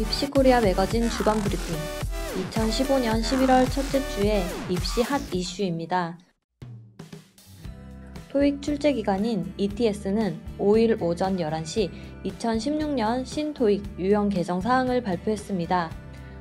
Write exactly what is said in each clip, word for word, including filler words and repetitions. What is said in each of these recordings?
입시코리아 매거진 주간 브리핑 이천십오 년 십일월 첫째 주의 입시 핫 이슈입니다. 토익 출제 기간인 이티에스는 오일 오전 열한 시 이천십육 년 신토익 유형 개정 사항을 발표했습니다.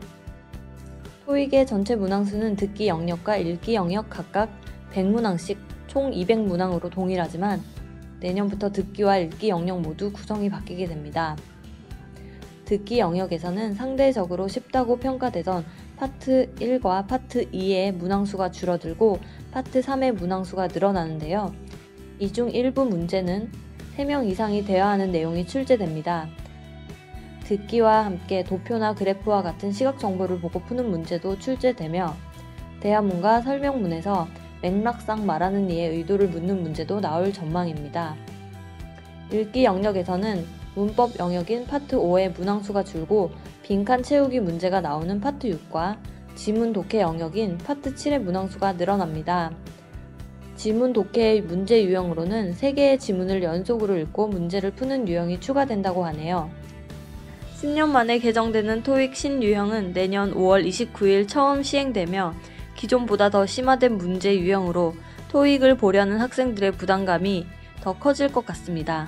토익의 전체 문항수는 듣기 영역과 읽기 영역 각각 백 문항씩 총 이백 문항으로 동일하지만 내년부터 듣기와 읽기 영역 모두 구성이 바뀌게 됩니다. 듣기 영역에서는 상대적으로 쉽다고 평가되던 파트 일과 파트 이의 문항수가 줄어들고 파트 삼의 문항수가 늘어나는데요. 이 중 일부 문제는 세 명 이상이 대화하는 내용이 출제됩니다. 듣기와 함께 도표나 그래프와 같은 시각 정보를 보고 푸는 문제도 출제되며 대화문과 설명문에서 맥락상 말하는 이의 의도를 묻는 문제도 나올 전망입니다. 읽기 영역에서는 문법 영역인 파트 오의 문항수가 줄고 빈칸 채우기 문제가 나오는 파트 육과 지문 독해 영역인 파트 칠의 문항수가 늘어납니다. 지문 독해의 문제 유형으로는 세 개의 지문을 연속으로 읽고 문제를 푸는 유형이 추가된다고 하네요. 십 년 만에 개정되는 토익 신유형은 내년 오월 이십구일 처음 시행되며 기존보다 더 심화된 문제 유형으로 토익을 보려는 학생들의 부담감이 더 커질 것 같습니다.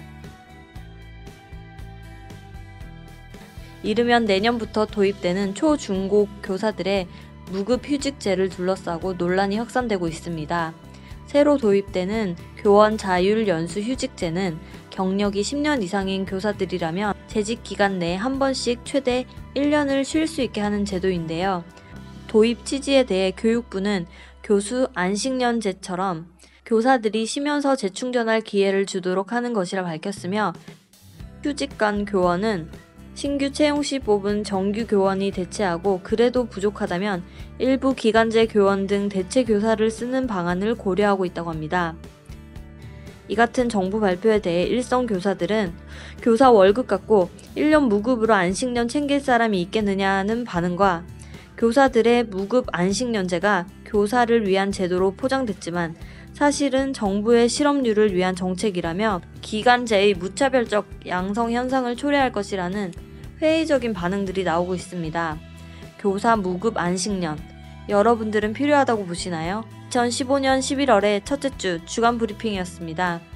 이르면 내년부터 도입되는 초, 중고 교사들의 무급 휴직제를 둘러싸고 논란이 확산되고 있습니다. 새로 도입되는 교원 자율 연수 휴직제는 경력이 십 년 이상인 교사들이라면 재직 기간 내에 한 번씩 최대 일 년을 쉴 수 있게 하는 제도인데요. 도입 취지에 대해 교육부는 교수 안식년제처럼 교사들이 쉬면서 재충전할 기회를 주도록 하는 것이라 밝혔으며 휴직간 교원은 신규 채용 시 뽑은 정규 교원이 대체하고 그래도 부족하다면 일부 기간제 교원 등 대체 교사를 쓰는 방안을 고려하고 있다고 합니다. 이 같은 정부 발표에 대해 일선 교사들은 교사 월급 갖고 일 년 무급으로 안식년 챙길 사람이 있겠느냐는 반응과 교사들의 무급 안식년제가 교사를 위한 제도로 포장됐지만 사실은 정부의 실업률을 위한 정책이라며 기간제의 무차별적 양성 현상을 초래할 것이라는 회의적인 반응들이 나오고 있습니다. 교사 무급 안식년, 여러분들은 필요하다고 보시나요? 이천십오 년 십일월의 첫째 주 주간 브리핑이었습니다.